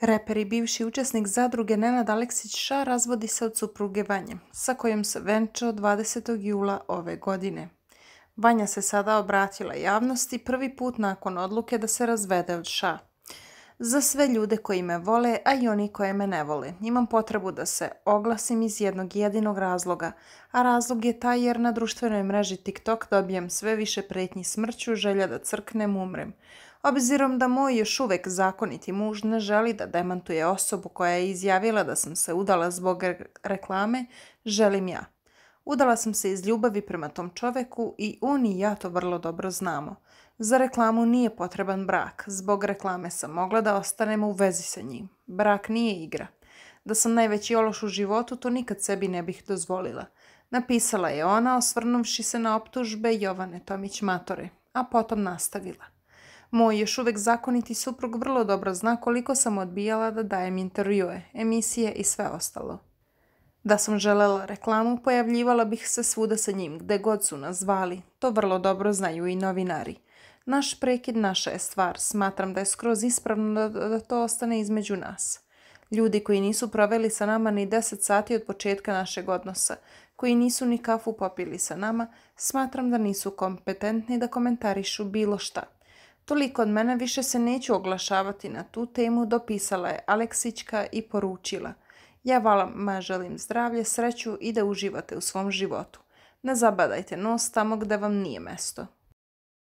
Reper i bivši učesnik zadruge Nenad Aleksić Ša razvodi se od supruge Vanje, sa kojom se venčao 20. jula ove godine. Vanja se sada obratila javnosti prvi put nakon odluke da se razvede od Ša. Za sve ljude koji me vole, a i oni koje me ne vole, imam potrebu da se oglasim iz jednog jedinog razloga, a razlog je taj jer na društvenoj mreži TikTok dobijem sve više pretnji smrću, želja da crknem, umrem. Obzirom da moj još uvek zakoniti muž ne želi da demantuje osobu koja je izjavila da sam se udala zbog reklame, želim ja. Udala sam se iz ljubavi prema tom čoveku i on i ja to vrlo dobro znamo. Za reklamu nije potreban brak, zbog reklame sam mogla da ostanem u vezi sa njim. Brak nije igra. Da sam najveći ološ u životu, to nikad sebi ne bih dozvolila. Napisala je ona, osvrnuvši se na optužbe Jovane Tomić Matore, a potom nastavila. Moj još uvek zakoniti suprug vrlo dobro zna koliko sam odbijala da dajem intervjue, emisije i sve ostalo. Da sam želela reklamu, pojavljivala bih se svuda sa njim, gde god su nas zvali. To vrlo dobro znaju i novinari. Naš prekid naša je stvar, smatram da je skroz ispravno da to ostane između nas. Ljudi koji nisu proveli sa nama ni 10 sati od početka našeg odnosa, koji nisu ni kafu popili sa nama, smatram da nisu kompetentni da komentarišu bilo šta. Toliko od mene, više se neću oglašavati na tu temu, dopisala je Aleksićka i poručila. Ja vama želim zdravlje, sreću i da uživate u svom životu. Ne zabadajte nos tamo gde vam nije mesto.